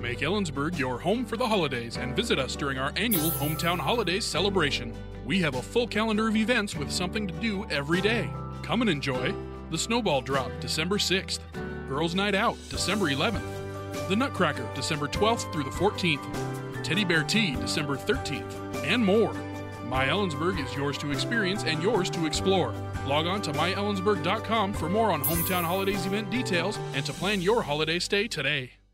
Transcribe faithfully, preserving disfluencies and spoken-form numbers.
Make Ellensburg your home for the holidays and visit us during our annual Hometown Holidays celebration. We have a full calendar of events with something to do every day. Come and enjoy the Snowball Drop, December sixth, Girls Night Out, December eleventh, the Nutcracker, December twelfth through the fourteenth, Teddy Bear Tea, December thirteenth, and more. My Ellensburg is yours to experience and yours to explore. Log on to my ellensburg dot com for more on Hometown Holidays event details and to plan your holiday stay today.